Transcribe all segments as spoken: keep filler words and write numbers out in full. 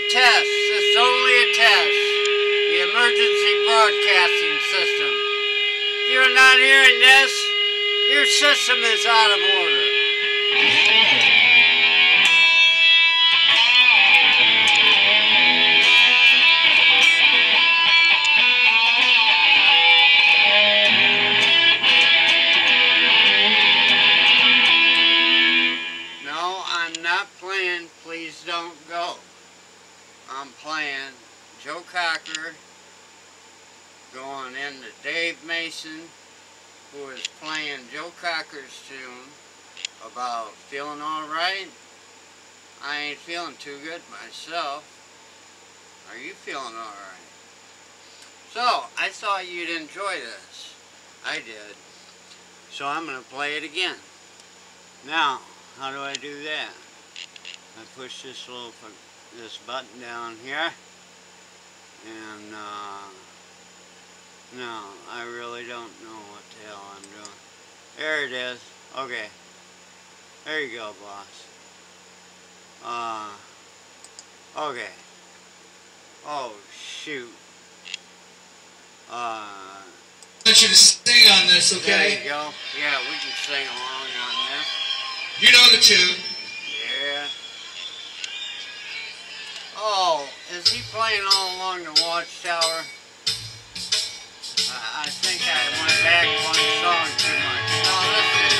test. It's only a test. The emergency broadcasting system. If you're not hearing this, your system is out of order. No, I'm not playing Please Don't Go. I'm playing Joe Cocker going into Dave Mason, who is playing Joe Cocker's tune about feeling alright. I ain't feeling too good myself. Are you feeling alright? So, I thought you'd enjoy this. I did. So I'm going to play it again. Now, how do I do that? I push this little this button down here, and uh, no, I really don't know what the hell I'm doing. There it is. Okay. There you go, boss. Uh, okay. Oh, shoot. Uh, I want you to sing on this, okay? There you go. Yeah, we can sing along on this. You know the tune. Yeah. Oh, is he playing all along the Watchtower? Uh, I think I went back one song too much. No, listen.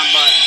button.